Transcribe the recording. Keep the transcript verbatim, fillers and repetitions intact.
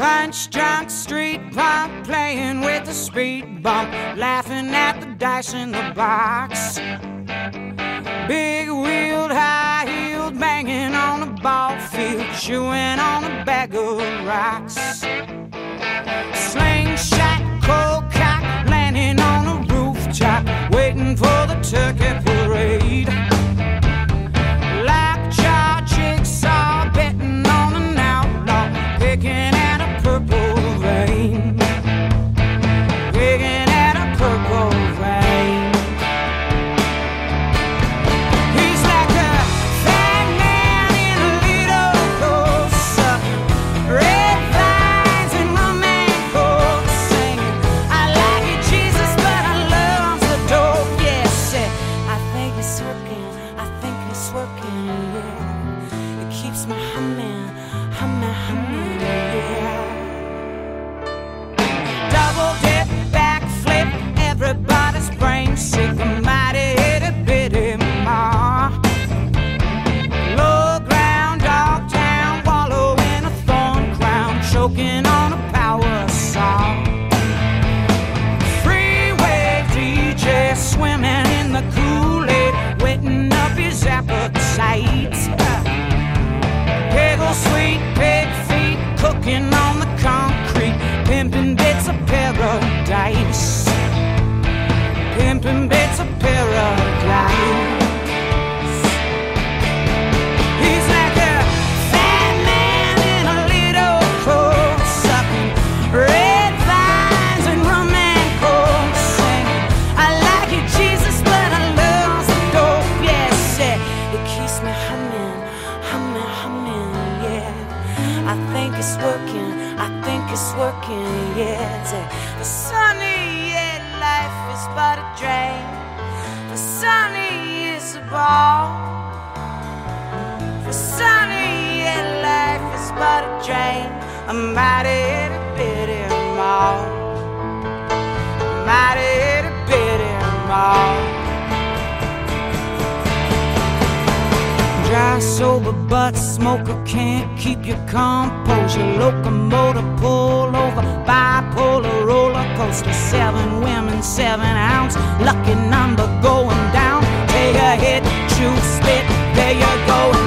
Punch drunk street punk, playing with the speed bump, laughing at the dice in the box. Big wheeled, high heeled, banging on a ball field, chewing on a bag of rocks. Slingshot, cold cock, landing on a rooftop, waiting for the turkey parade. Lockjaw, jigsaw, betting on an outlaw, picking at a purple vein, picking at a purple vein. He's like a fat man in a little coat, sucking red vines and rum and coke, singing, I like you, Jesus, but I love the dope. Yes, I think it's working, I think it's working, yeah. It keeps me humming, humming, humming, yeah. Double dip, backflip, everybody's brain sick, a mighty itty bitty ma. Low ground, dog town, wallow in a thorn crown, choking on a power saw. Freeway D J swimming in the Kool-Aid, wetting up his appetite. Piggle sweet pig feet, cooking on the concrete, pimping bits of paradise, pimping bits of paradise. He's like a fat man in a little coat, sucking red vines and rum and coke, singing, I like you, Jesus, but I love the dope. Yes, it keeps me humming, humming, humming, yeah. I think it's working, I think it's working, yeah. The sunny, yeah, life is but a drain. The sunny is a ball. The sunny, yeah, life is but a drain. A mighty itty bitty mall, mighty itty bitty mall. Dry, sober, but smoker can't keep your composure. Locomotive pull over, bipolar roller coaster. Seven women, seven ounce, lucky number going down. Take a hit, chew, spit, there you go.